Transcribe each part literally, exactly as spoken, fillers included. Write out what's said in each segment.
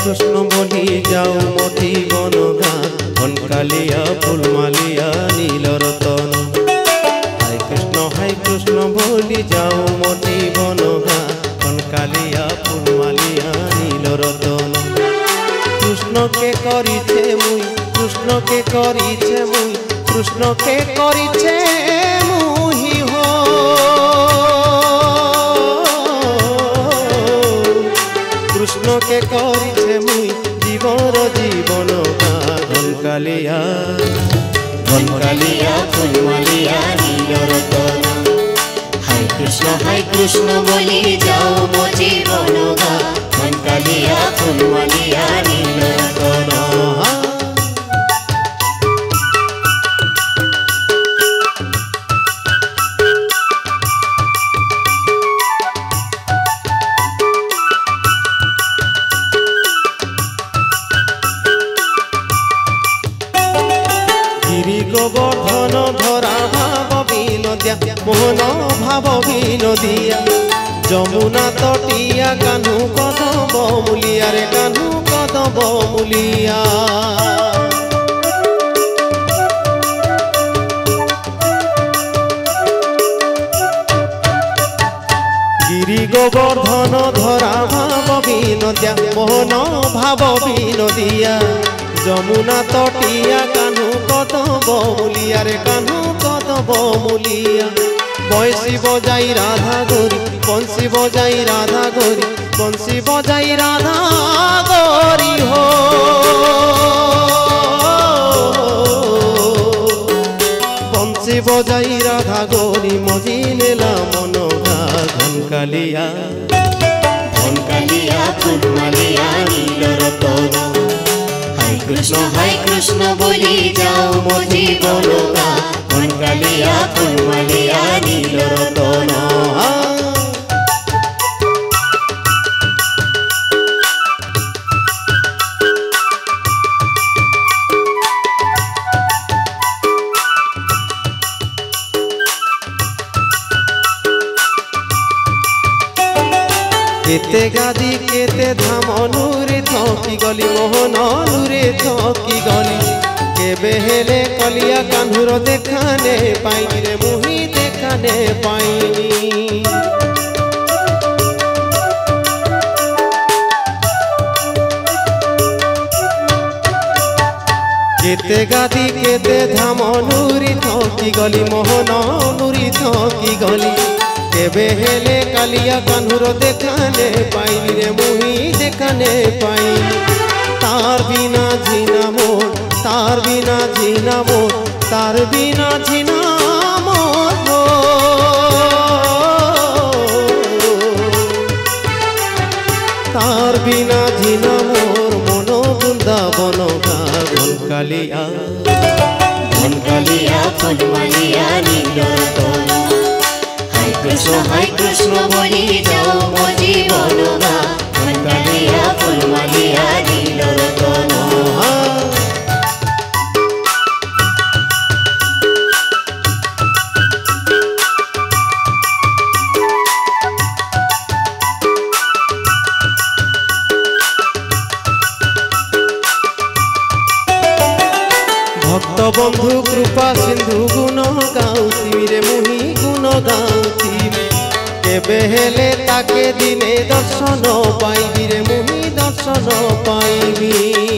कृष्ण बोली जाओ मोटी बनगा घनकालिया फुलमालिया नील रतन। हाय कृष्ण हाय कृष्ण बोली जाओ मोटी बनगा घनकालिया फुलमालिया नील रतन। कृष्ण के करिछे मुई कृष्ण के करिछे मुई कृष्ण के करिछे मुही हो। कृष्ण के करिछे मुई जीवन जीवन का घनकालिया घनकालिया फुलमालिया नील रतन। हाय कृष्ण हाय कृष्ण बोली जाओ मो जीवन का घनकालिया फुलमालिया नील रतन। गोवर्धन धरा भाव विनोदिया मोहन भाव विनोदिया जमुना तटिया कान्हू कदम मूलिया रे कान्हू कदम मूलिया। गिरी गोवर्धन धरा भाव विनोदिया मोहन भाव विनोदिया जमुना तटिया कान्हू कदम मूलिया रे कान्हू कदम मूलिया। बंसी बजाई राधा गोरी बंसी बजाई राधा गोरी बंसी बजाई राधा गोरी हो। बंसी बजाई राधा गोरी मजी नेला मनगा घनकालिया घनकालिया फुलमालिया नील रतन। कृष्ण हाय कृष्ण बोली जाओ मो जीवन का घनकालिया फुलमालिया नील रतन। केते गादी केते धाम नूरे थकी गली मोहन नूरे थकी गली केबे हेले कलिया कान्हूर देखाने पाइनी रे मुही देखाने पाइनी। केते गादी केते धाम नूरी थकी गली मोहन नूरी थकी गली केबे हेले कालिया कान्हूर देखाने पाइनी रे मुही देखाने पाइनी। तार बिना झीना मोर तार बिना झीना मोर तार बिना झीना मोर तार बिना झीना मोर मनो वृंदावन का घनकालिया घनकालिया फुलमालिया नील रतन। कृष्ण हाय कृष्ण बोली जाओ मो जीवन का घनकालिया फुलमालिया नील रतन। भक्त बंधु कृपा सिंधु गुण गाउती रे मुही गुण गाउती केबे हेले ताके दिने दर्शन पाइबी रे मुही दर्शन पाइबी।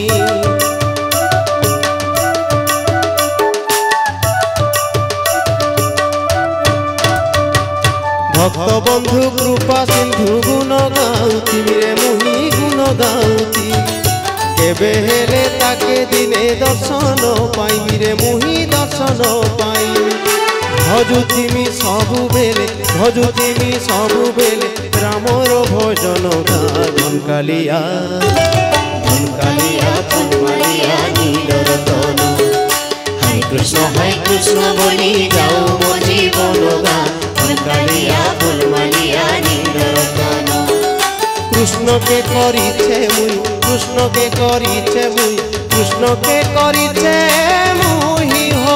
भक्त बंधु कृपा सिंधु गुण गाउती रे मुही गुण गाउती केबे हेले ताके दिने दर्शन पाइबी रे मुही दर्शन पाइबी। भजुथिमी सबु बेले भजुथिमी सबु बेले रामर भजन गा घनकालिया घनकालिया फुलमालिया नील रतन। हाय कृष्ण हाय कृष्ण बोली जाओ मो जीवन का घनकालिया फुलमालिया नील रतन। कृष्ण के करिछे मुई कृष्ण के करिछे मुई कृष्ण के करिछे मुही हो।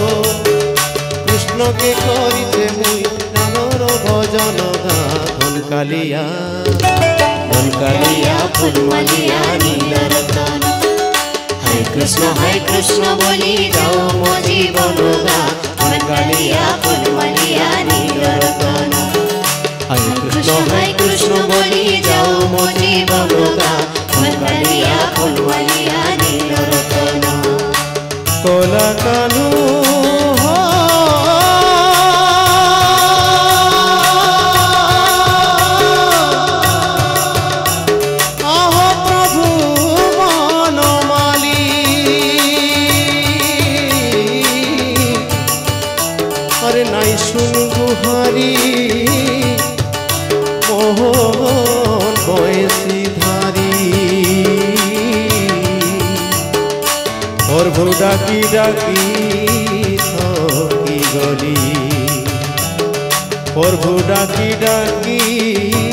कृष्ण के करिछे मुई रामर भजन गा घनकालिया কালিয়া কালিয়া ফুলমালিয়া নীলরতন হরে কৃষ্ণ হরে কৃষ্ণ বলি যাও মো জীবন গান কালিয়া ফুলমালিয়া নীলরতন হরে কৃষ্ণ হরে কৃষ্ণ বলি যাও মো জীবন গান কালিয়া ফুলমালিয়া নীলরতন কলা কানু নাই শুন গুহারি মোহন বয়সী ধারি প্রভু ডাকি ডাকি থকি গলি প্রভু ডাকি ডাকি